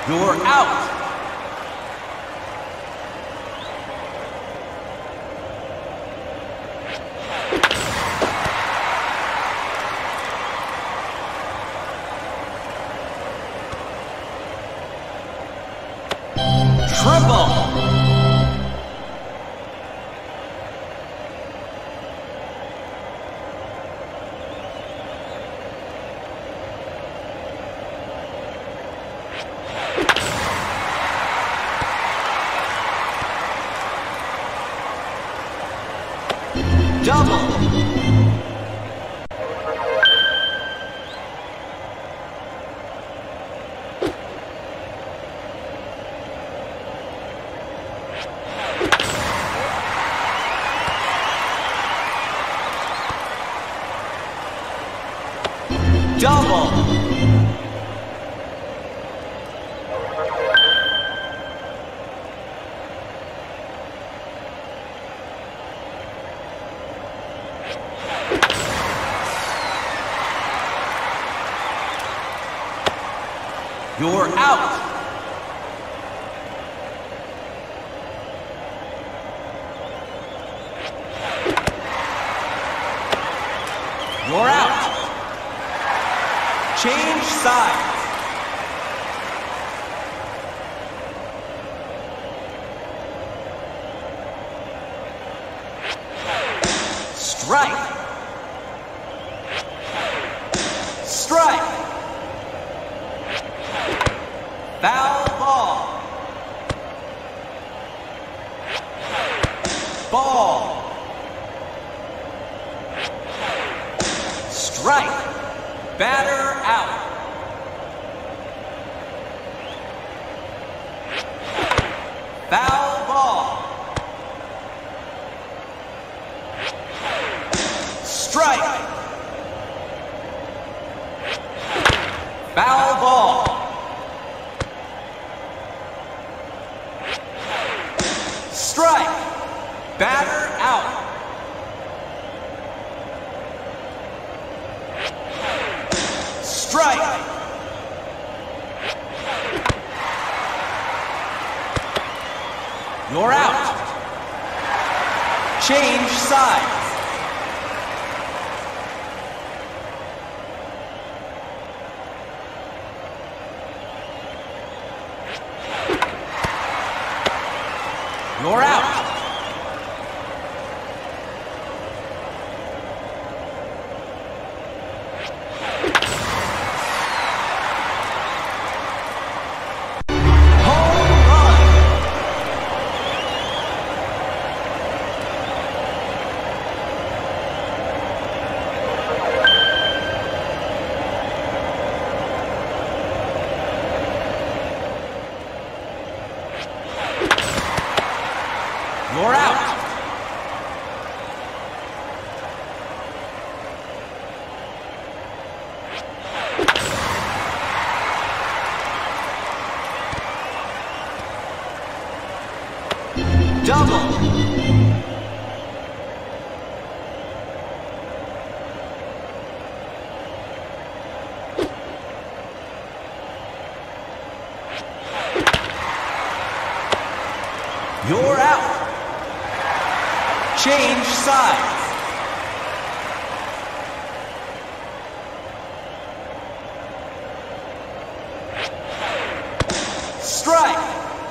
You're out. Triple. Double. Double. You're out. You're out. Change sides. Strike. Strike. Foul ball. Ball. Strike. Batter out. Foul ball. Strike. Foul ball. Strike. Batter out. Strike. You're out. Change sides. You're out. You're out. Double. You're out. Change sides. Strike.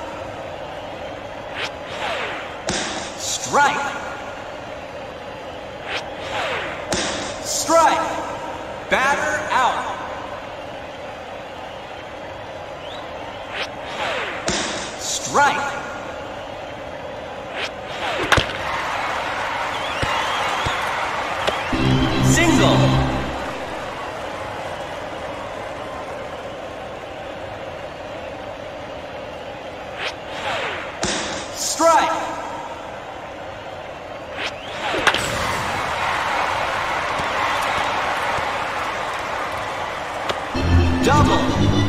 Strike. Strike. Batter out. Strike. Single. Strike. Double.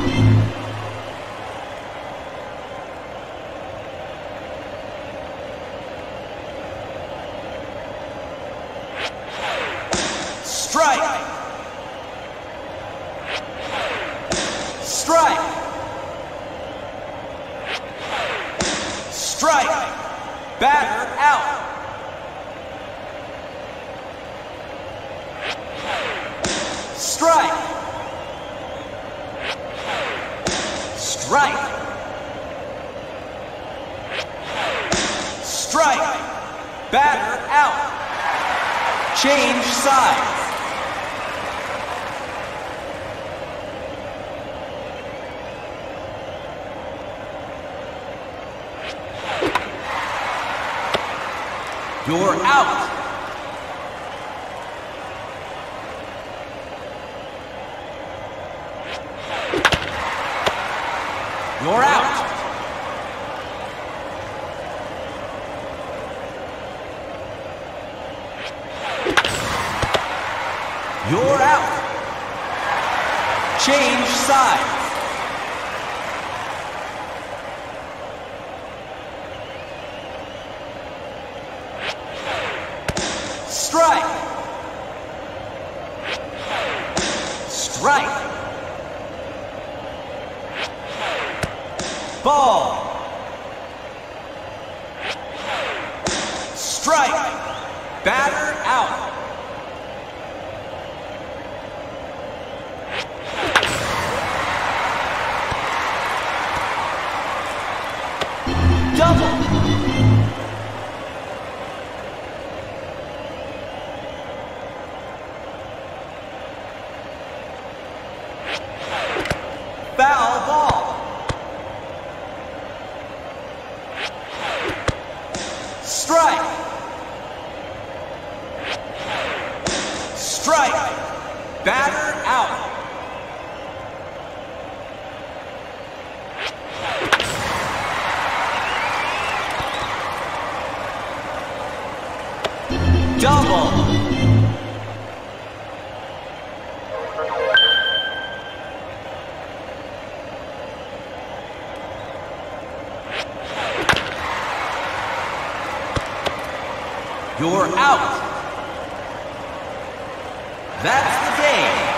Strike. Strike. Strike. Batter out. Strike. Strike. Strike. Batter out. Change sides. You're out. You're out. You're out. Change sides. Strike. Strike. Ball. Strike. Batter out. Double. Foul ball. Strike. Strike. Batter out. Double. You're out. That's the game.